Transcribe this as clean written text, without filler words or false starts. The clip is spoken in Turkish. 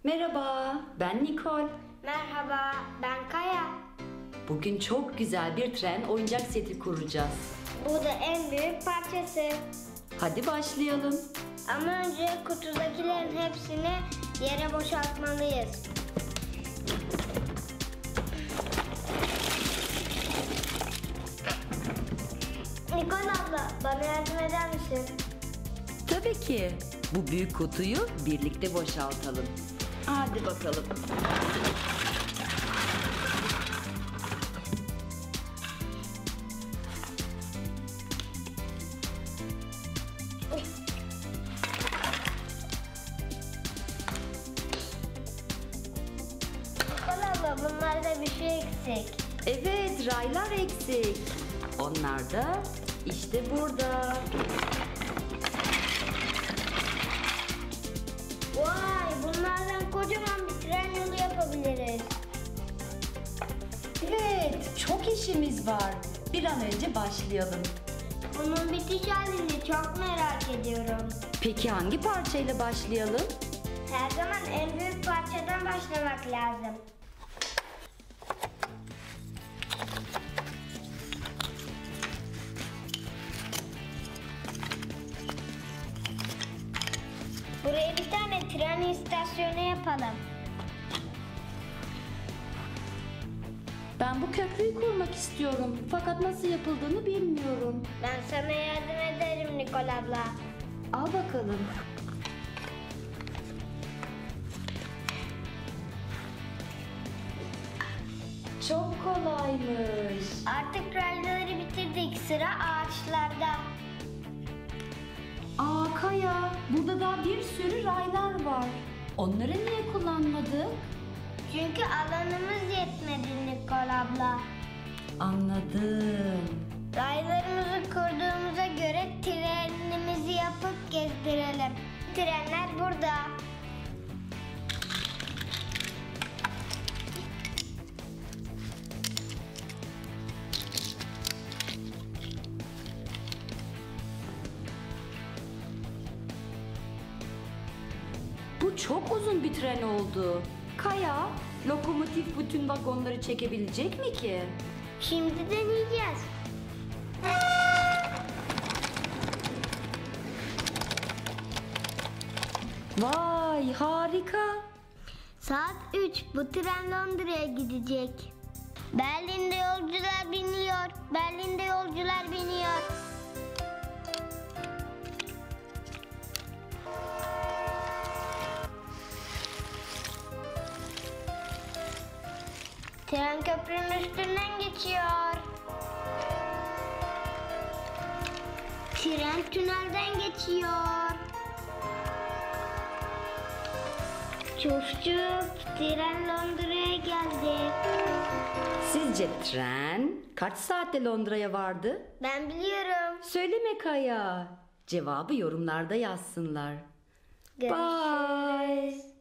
Merhaba, ben Nikol. Merhaba, ben Kaya. Bugün çok güzel bir tren oyuncak seti kuracağız. Bu da en büyük parçası. Hadi başlayalım. Ama önce kutudakilerin hepsini yere boşaltmalıyız. Nikol abla, bana yardım eder misin? Tabii ki. Bu büyük kutuyu birlikte boşaltalım. Hadi bakalım. Nikol abla, bunlarda bir şey eksik. Evet, raylar eksik. Onlar da işte burada. Vay, bunlardan kocaman bir tren yolu yapabiliriz. Evet, çok işimiz var. Bir an önce başlayalım. Bunun bitiş halini çok merak ediyorum. Peki hangi parçayla başlayalım? Her zaman en büyük parçadan başlamak lazım. Buraya bir tane tren istasyonu yapalım. Ben bu köprüyü kurmak istiyorum. Fakat nasıl yapıldığını bilmiyorum. Ben sana yardım ederim Nikol abla. Al bakalım. Çok kolaymış. Artık rayları bitirdik. Sıra ağaçlarda. Aa Kaya, burada daha bir sürü raylar var. Onları niye kullanmadık? Çünkü alanımız yetmedi Nikol abla. Anladım. Raylarımızı kurduğumuza göre trenimizi yapıp gezdirelim. Trenler burada. Bu çok uzun bir tren oldu. Kaya, lokomotif bütün vagonları çekebilecek mi ki? Şimdi deneyeceğiz. Vay, harika. Saat 3. Bu tren Londra'ya gidecek. Berlin'de yolcular biniyor. Berlin'de yolcular biniyor. Tren köprünün üstünden geçiyor. Tren tünelden geçiyor. Çuf çuf, tren Londra'ya geldi. Sizce tren kaç saatte Londra'ya vardı? Ben biliyorum. Söyleme Kaya. Cevabı yorumlarda yazsınlar. Görüşürüz. Bye.